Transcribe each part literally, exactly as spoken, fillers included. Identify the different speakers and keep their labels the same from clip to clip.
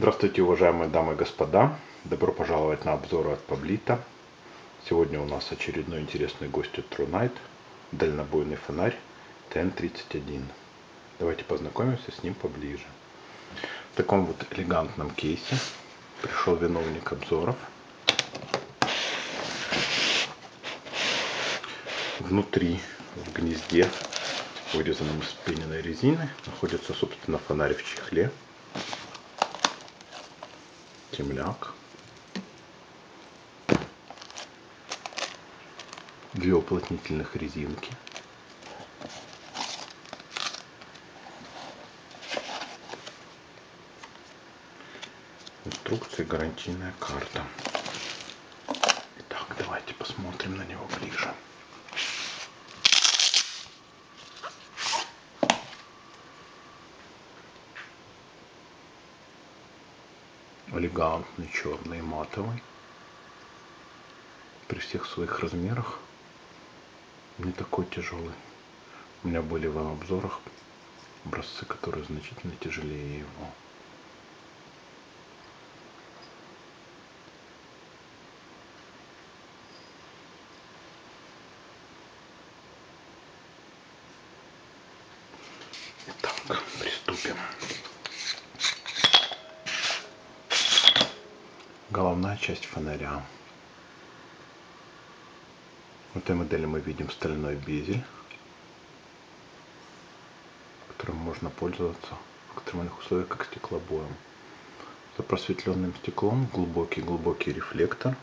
Speaker 1: Здравствуйте, уважаемые дамы и господа! Добро пожаловать на обзоры от Pablito. Сегодня у нас очередной интересный гость от TrueNight. Дальнобойный фонарь Т Н тридцать один. Давайте познакомимся с ним поближе. В таком вот элегантном кейсе пришел виновник обзоров. Внутри, в гнезде, вырезанном из пененной резины, находится, собственно, фонарь в чехле. Темляк. Две уплотнительных резинки. Инструкция, гарантийная карта. Итак, давайте посмотрим на него ближе. Элегантный, черный, матовый. При всех своих размерах не такой тяжелый. У меня были в обзорах образцы, которые значительно тяжелее его. Итак, приступим. Головная часть фонаря. В этой модели мы видим стальной безель, которым можно пользоваться в экстремальных условиях как стеклобоем. За просветленным стеклом глубокий-глубокий рефлектор,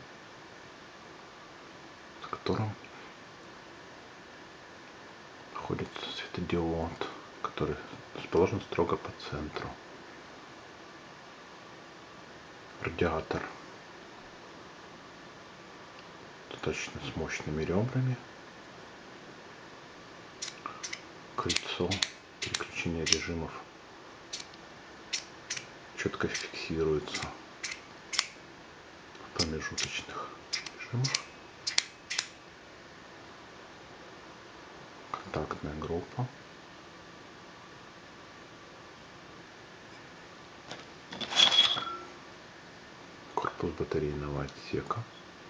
Speaker 1: с которым находится светодиод, который расположен строго по центру. Радиатор достаточно с мощными ребрами. Кольцо переключения режимов четко фиксируется в промежуточных режимах. Контактная группа. Корпус батарейного отсека.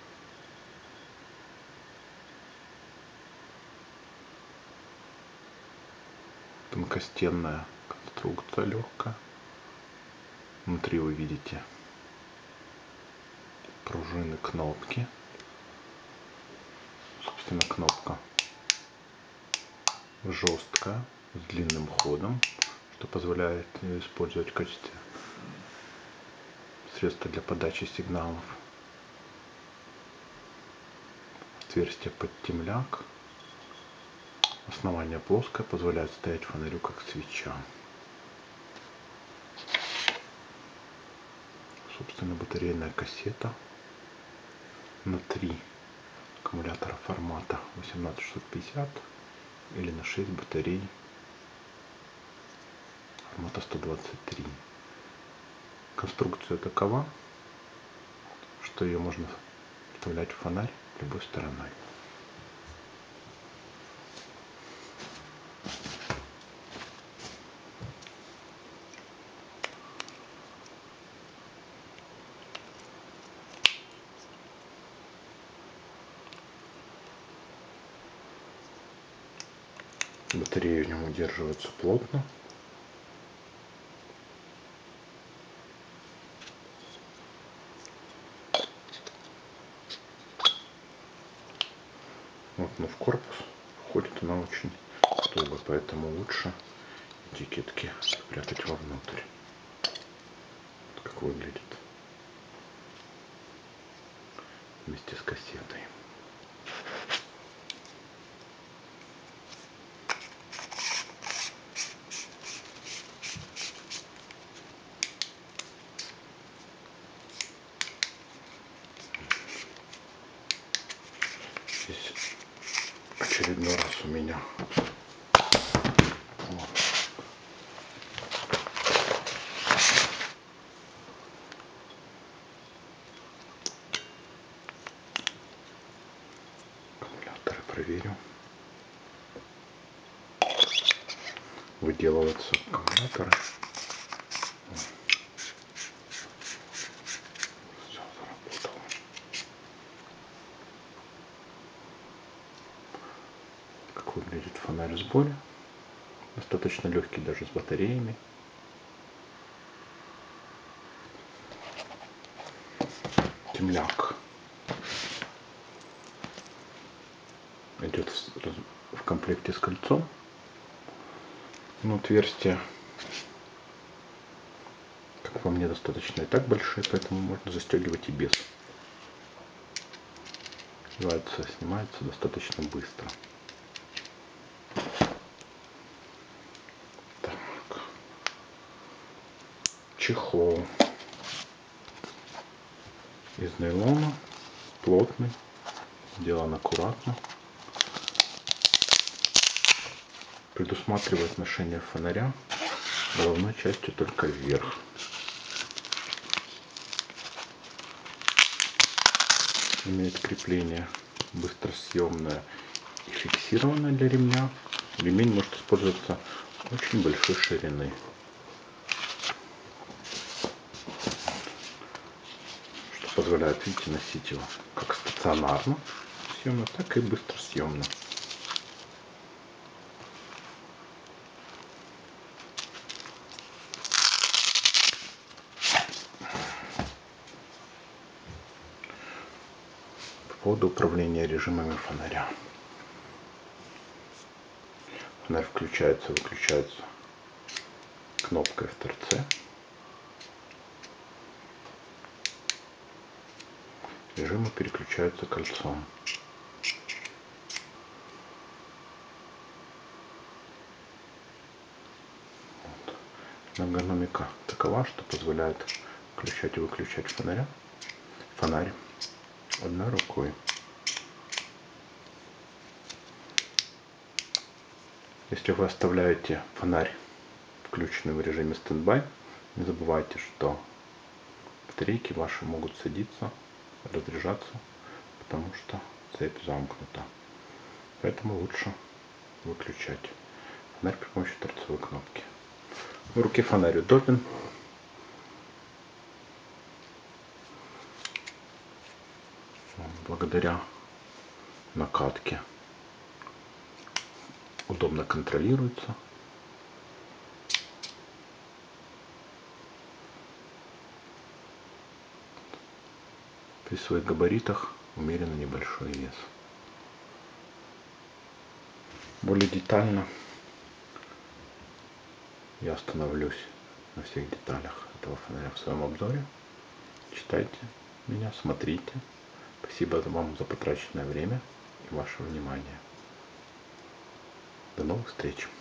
Speaker 1: Тонкостенная конструкция легкая. Внутри вы видите пружины, кнопки. Собственно, кнопка жесткая, с длинным ходом, что позволяет ее использовать в качестве средства для подачи сигналов. Отверстие под темляк. Основание плоское, позволяет стоять фонарю как свеча. Собственно, батарейная кассета на три аккумулятора формата восемнадцать шестьсот пятьдесят или на шесть батарей формата сто двадцать три. Конструкция такова, что ее можно вставлять в фонарь любой стороной. Батареи в нем удерживаются плотно. Вот, но в корпус входит она очень туго, поэтому лучше этикетки спрятать вовнутрь. Вот как выглядит вместе с кассетой. Здесь очередной раз у меня вот. Аккумуляторы проверю. Выделываются аккумуляторы. фонарь в сборе. Достаточно легкий даже с батареями. Темляк. Идет в комплекте с кольцом. Но отверстия, как по мне, достаточно и так большие, поэтому можно застегивать и без. Одевается, снимается достаточно быстро. Так. Чехол из нейлона, плотный, сделан аккуратно. Предусматривает ношение фонаря головной частью только вверх. Имеет крепление быстросъемное и фиксированное для ремня. Ремень может использоваться очень большой ширины. Что позволяет, видите, носить его как стационарно съемно, так и быстросъемно. По поводу управления режимами фонаря. Фонарь включается, выключается кнопкой в торце. Режимы переключаются кольцом. Вот. Эргономика такова, что позволяет включать и выключать фонаря, фонарь одной рукой. Если вы оставляете фонарь включенный в режиме стендбай, не забывайте, что батарейки ваши могут садиться, разряжаться, потому что цепь замкнута. Поэтому лучше выключать фонарь при помощи торцевой кнопки. В руке фонарь удобен. Благодаря накатке удобно контролируется. При своих габаритах умеренно небольшой вес. Более детально я остановлюсь на всех деталях этого фонаря в своем обзоре. Читайте меня, смотрите. Спасибо вам за потраченное время и ваше внимание. До новых встреч!